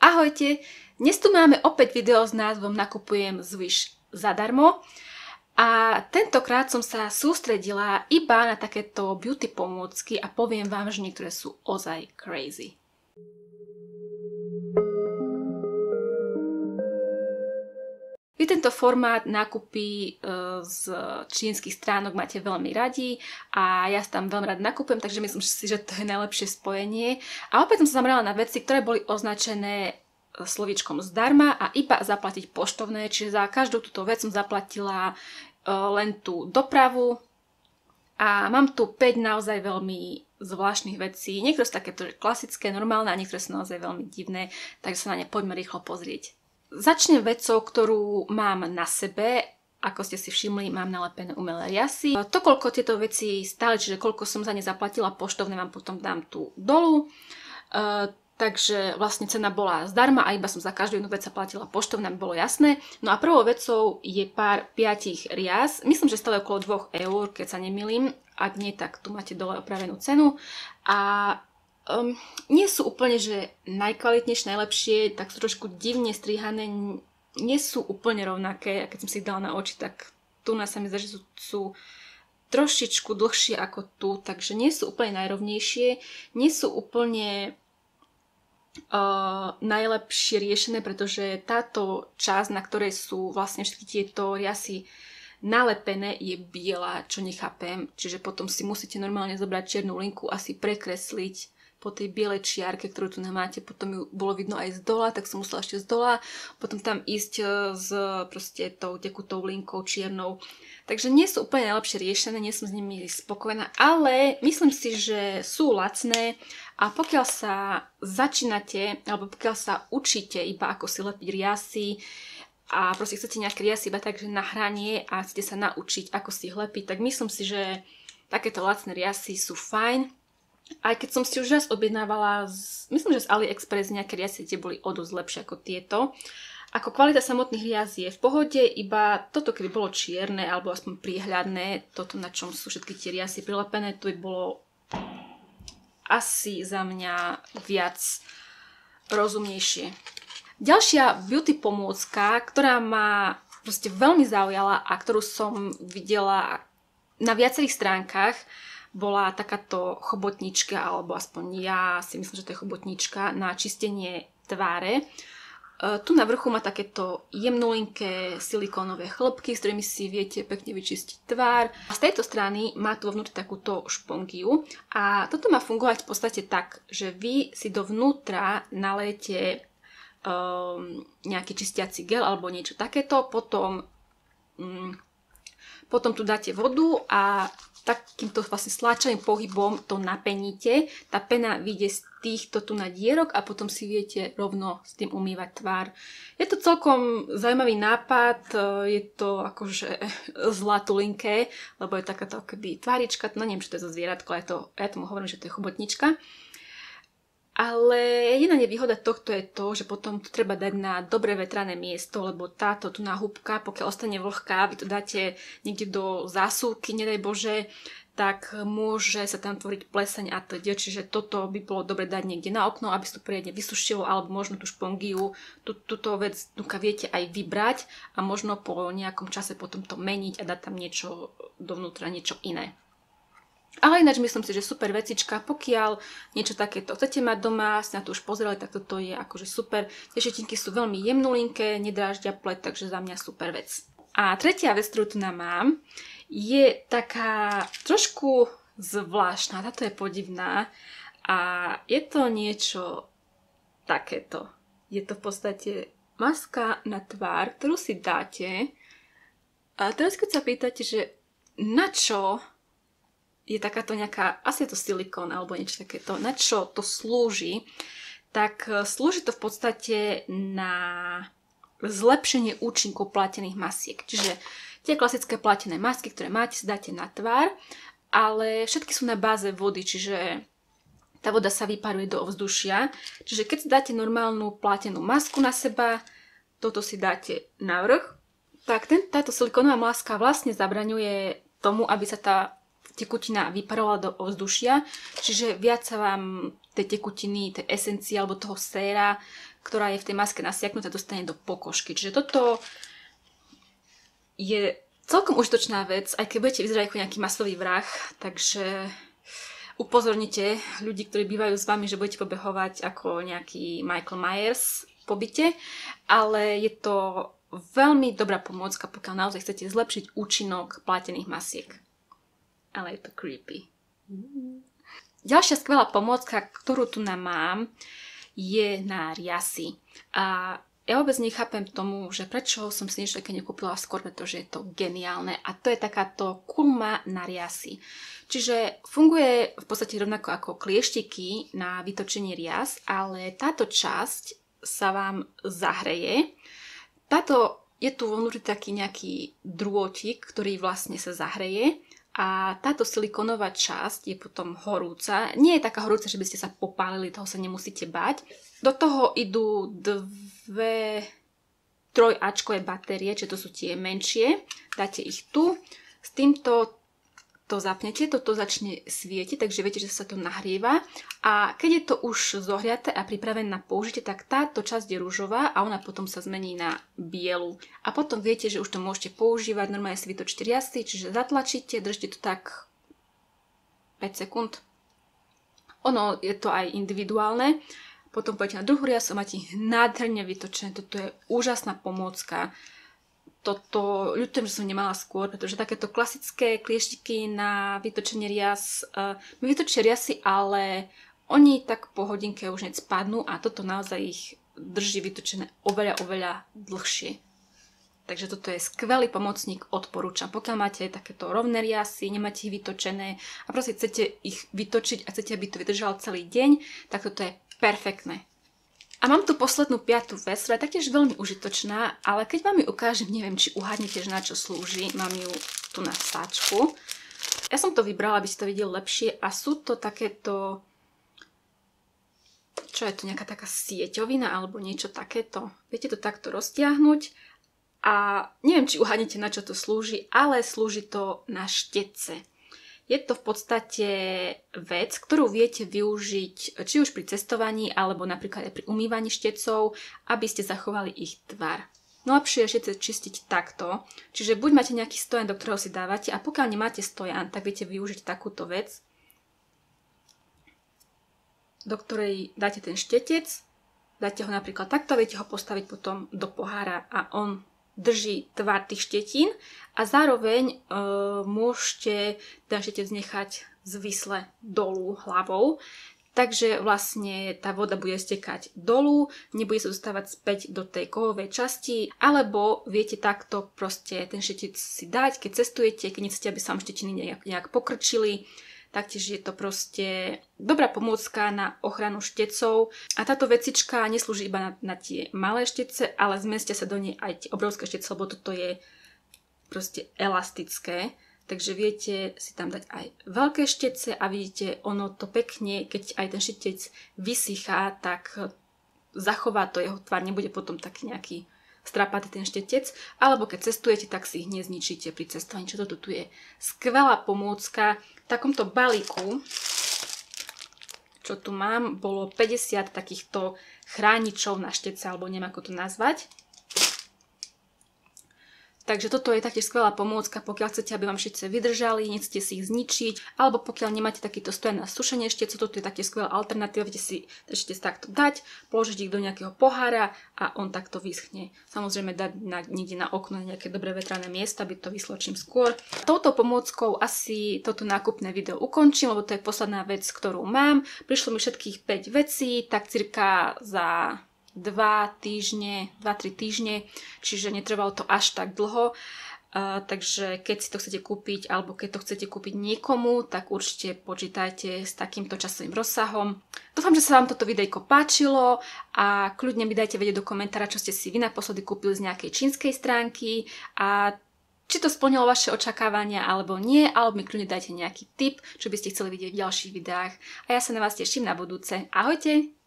Ahojte, dnes tu máme opäť video s názvom Nakupujem z Wish zadarmo a tentokrát som sa sústredila iba na takéto beauty pomôcky a poviem vám, že niektoré sú ozaj crazy. Vy tento formát nákupy z čínskych stránok máte veľmi radi a ja tam veľmi rád nakupujem, takže myslím si, že to je najlepšie spojenie. A opäť som sa zamerala na veci, ktoré boli označené slovíčkom zdarma a iba zaplatiť poštovné, čiže za každú túto vec som zaplatila len tú dopravu. A mám tu 5 naozaj veľmi zvláštnych vecí. Niektoré sú takéto klasické, normálne a niektoré sú naozaj veľmi divné, takže sa na ne poďme rýchlo pozrieť. Začnem vecou, ktorú mám na sebe. Ako ste si všimli, mám nalepené umelé riasy. To, koľko tieto veci stáli, čiže koľko som za ne zaplatila poštovné, vám potom dám tu dolu. Takže vlastne cena bola zdarma a iba som za každú jednu vec zaplatila poštovné, aby bolo jasné. No a prvou vecou je pár 5 rias. Myslím, že stále okolo 2 eur, keď sa nemýlim. Ak nie, tak tu máte dole opravenú cenu. A nie sú úplne, že najkvalitnejšie, najlepšie, tak sú trošku divne strihané, nie sú úplne rovnaké. A keď som si ich dala na oči, tak tu sa mi zdá, že sú trošičku dlhšie ako tu, takže nie sú úplne najrovnejšie, nie sú úplne najlepšie riešené, pretože táto časť, na ktorej sú vlastne všetky tieto riasy nalepené, je biela, čo nechápem, čiže potom si musíte normálne zobrať čiernu linku a si prekresliť po tej bielej čiarke, ktorú tu máte, potom ju bolo vidno aj z dola, tak som musela ešte z dola, potom tam ísť s proste tou tekutou linkou čiernou. Takže nie sú úplne najlepšie riešené, nie som s nimi spokojná, ale myslím si, že sú lacné a pokiaľ sa začínate, alebo pokiaľ sa učíte iba ako si lepiť riasy a proste chcete nejaké riasy iba takže na hranie a chcete sa naučiť, ako si ich lepiť, tak myslím si, že takéto lacné riasy sú fajn. Aj keď som si už raz objednávala, myslím, že z AliExpress nejaké riasy, tie boli o dosť lepšie ako tieto. Ako kvalita samotných rias je v pohode, iba toto keby bolo čierne alebo aspoň priehľadné, toto na čom sú všetky tie riasy prilepené, to by bolo asi za mňa viac rozumnejšie. Ďalšia beauty pomôcka, ktorá ma proste veľmi zaujala a ktorú som videla na viacerých stránkach, bola takáto chobotnička, alebo aspoň ja si myslím, že to je chobotnička na čistenie tváre. Tu na vrchu má takéto jemnulinké silikónové chlopky, s ktorými si viete pekne vyčistiť tvár. A z tejto strany má tu vnútri takúto špongiu. A toto má fungovať v podstate tak, že vy si dovnútra nalejete nejaký čistiaci gel alebo niečo takéto, potom tu dáte vodu a takýmto vlastne stláčaným pohybom to napeníte. Tá pena vyjde z týchto tu na dierok a potom si viete rovno s tým umývať tvár. Je to celkom zaujímavý nápad, je to akože zlatulinké, lebo je takáto akoby tvárička, no neviem, čo to je za zvieratko, ale ja tomu hovorím, že to je chobotnička. Ale jediná nevýhoda tohto je to, že potom to treba dať na dobre vetrané miesto, lebo táto tu húbka, pokiaľ ostane vlhká, vy to dáte niekde do zásuvky, nedaj Bože, tak môže sa tam tvoriť pleseň a teda, čiže toto by bolo dobre dať niekde na okno, aby sa to poriadne vysušilo, alebo možno tú špongiu, túto vec viete aj vybrať a možno po nejakom čase potom to meniť a dať tam niečo dovnútra, niečo iné. Ale ináč myslím si, že super vecička, pokiaľ niečo takéto chcete mať doma, si na to už pozerali, tak toto je akože super. Tie šetinky sú veľmi jemnulinké, nedráždia pleť, takže za mňa super vec. A tretia vec, ktorú tu mám, je taká trošku zvláštna, táto je podivná a je to niečo takéto. Je to v podstate maska na tvár, ktorú si dáte a teraz keď sa pýtate, že na čo je takáto nejaká, asi je to silikón alebo niečo takéto, na čo to slúži, tak slúži to v podstate na zlepšenie účinkov platených masiek. Čiže tie klasické platené masky, ktoré máte, si dáte na tvár, ale všetky sú na báze vody, čiže tá voda sa vyparuje do ovzdušia. Čiže keď si dáte normálnu platenú masku na seba, toto si dáte na vrch, tak táto silikónová maska vlastne zabraňuje tomu, aby sa tá tekutina vyparovala do ovzdušia, čiže viac sa vám tej tekutiny, tej esencie alebo toho séra ktorá je v tej maske nasiaknutá, dostane do pokožky. Čiže toto je celkom užitočná vec, aj keď budete vyzerať ako nejaký masový vrah, takže upozornite ľudí, ktorí bývajú s vami, že budete pobehovať ako nejaký Michael Myers po byte, ale je to veľmi dobrá pomôcka, pokiaľ naozaj chcete zlepšiť účinok plátených masiek. Ale je to creepy. Ďalšia skvelá pomôcka, ktorú tu mám, je na riasy. A ja vôbec nechápem tomu, že prečo som si niečo také nekúpila skôr, pretože je to geniálne. A to je takáto kulma na riasy. Čiže funguje v podstate rovnako ako klieštiky na vytočenie rias, ale táto časť sa vám zahreje. Je tu vnútri taký nejaký drôtik, ktorý vlastne sa zahreje. A táto silikónová časť je potom horúca. Nie je taká horúca, že by ste sa popálili, toho sa nemusíte bať. Do toho idú dve 3-áčkové batérie, čiže to sú tie menšie. Dáte ich tu. S týmto to zapnete, toto začne svietiť, takže viete, že sa to nahrieva. A keď je to už zohriaté a pripravené na použitie, tak táto časť je ružová a ona potom sa zmení na bielu. A potom viete, že už to môžete používať, normálne si vytočíte riasy, čiže zatlačíte, držte to tak 5 sekúnd. Ono je to aj individuálne. Potom pôjdete na druhú riasu a máte nádherne vytočené. Toto je úžasná pomôcka. Toto ľutujem, že som nemala skôr, pretože takéto klasické klieštiky na vytočenie rias mi vytočia riasy, ale oni tak po hodinke už hneď spadnú a toto naozaj ich drží vytočené oveľa dlhšie. Takže toto je skvelý pomocník, odporúčam. Pokiaľ máte takéto rovné riasy, nemáte ich vytočené a proste chcete ich vytočiť a chcete, aby to vydržalo celý deň, tak toto je perfektné. A mám tu poslednú 5. vec, ktorá je taktiež veľmi užitočná, ale keď vám ju ukážem, neviem, či uhádnete, že na čo slúži. Mám ju tu na sáčku. Ja som to vybrala, aby ste to videli lepšie a sú to takéto... Čo je to? Nejaká taká sieťovina alebo niečo takéto. Viete to takto roztiahnuť a neviem, či uhádnete, na čo to slúži, ale slúži to na štetce. Je to v podstate vec, ktorú viete využiť či už pri cestovaní, alebo napríklad aj pri umývaní štecov, aby ste zachovali ich tvar. Najlepšie je štece čistiť takto, čiže buď máte nejaký stojan, do ktorého si dávate, a pokiaľ nemáte stojan, tak viete využiť takúto vec, do ktorej dáte ten štetec, dáte ho napríklad takto, viete ho postaviť potom do pohára a on drží tvar tých štetín a zároveň môžete ten štetec nechať zvisle dolu hlavou. Takže vlastne tá voda bude stekať dolu, nebude sa dostávať späť do tej kovovej časti, alebo viete takto proste ten štetec si dať, keď cestujete, keď nechcete, aby sa vám štetiny nejak pokrčili. Taktiež je to proste dobrá pomôcka na ochranu štetcov. A táto vecička neslúži iba na tie malé štetce, ale zmestia sa do nej aj tie obrovské štetce, lebo toto je proste elastické. Takže viete si tam dať aj veľké štetce a vidíte, ono to pekne, keď aj ten štetec vysychá, tak zachová to jeho tvar, nebude potom taký nejaký strapatý ten štetec, alebo keď cestujete, tak si ich nezničíte pri cestovaní. Čo toto tu je? Skvelá pomôcka. V takomto balíku, čo tu mám, bolo 50 takýchto chráničov na štece, alebo neviem, ako to nazvať. Takže toto je taktiež skvelá pomôcka, pokiaľ chcete, aby vám štece vydržali, nechcete si ich zničiť, alebo pokiaľ nemáte takýto stojan na sušenie štece, toto je taktiež skvelá alternatíva, viete si štec takto dať, položiť ich do nejakého pohára a on takto vyschne. Samozrejme dať niekde na okno, na nejaké dobré vetrané miesto, aby to vyschlo čím skôr. Touto pomôckou asi toto nákupné video ukončím, lebo to je posledná vec, ktorú mám. Prišlo mi všetkých 5 vecí, tak cirka za 2-3 týždne, čiže netrvalo to až tak dlho, takže keď si to chcete kúpiť alebo keď to chcete kúpiť niekomu, tak určite počítajte s takýmto časovým rozsahom. Dúfam, že sa vám toto videjko páčilo a kľudne mi dajte vedieť do komentára, čo ste si vy naposledy kúpili z nejakej čínskej stránky a či to splnilo vaše očakávania alebo nie, alebo mi kľudne dajte nejaký tip, čo by ste chceli vidieť v ďalších videách. A ja sa na vás teším na budúce. Ahojte!